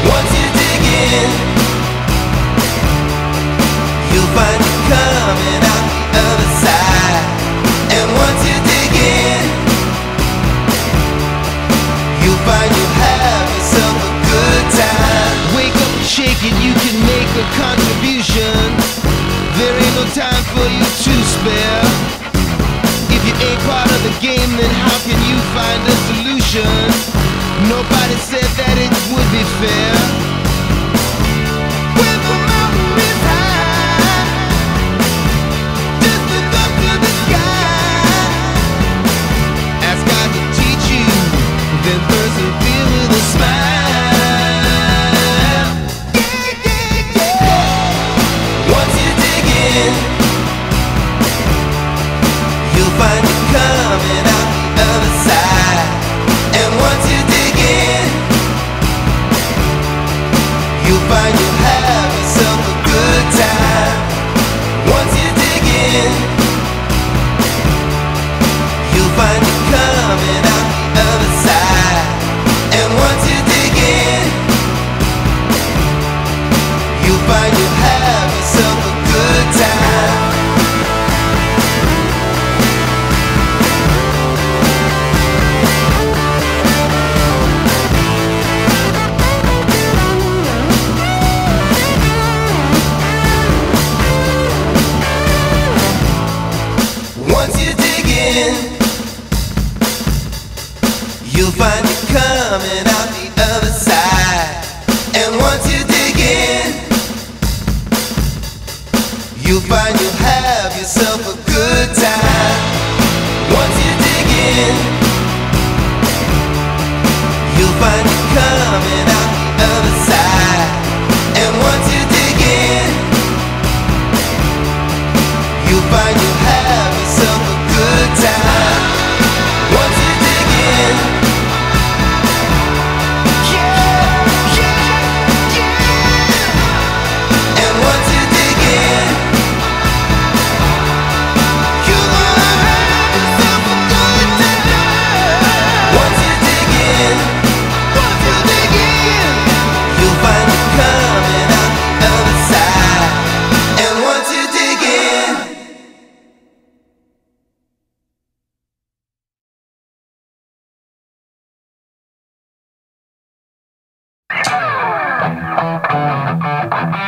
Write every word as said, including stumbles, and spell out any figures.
Once you dig in, you'll find you coming out the other side. And once you dig in, you'll find you have yourself a good time. Wake up and shake it, you can make a contribution. There ain't no time for you to spare. If you ain't part of the game, then how can you find a solution? Nobody said that it would be fair. When the mountain is high, just look up to the sky. Ask God to teach you, then persevere with a smile. Yeah, yeah, yeah. Once you dig in, you'll find you coming out the other side. And once you dig in, you'll find you have yourself a good time. Once you dig in, you'll find you coming out the other side. And once you dig in, you'll find you have yourself a good time. Once you dig in, you'll find you coming out the other side. And once you dig in, you'll find you'll have yourself a good time. Once you dig in, you'll find you coming out the other side. And once you dig in, you'll find you'll have yourself a good time. Once you dig in, yeah, yeah, yeah. And once you dig in, you're gonna have yourself a good time. Once you dig in, once you dig in, you'll find you coming out the other side. And once you dig in, Thank you.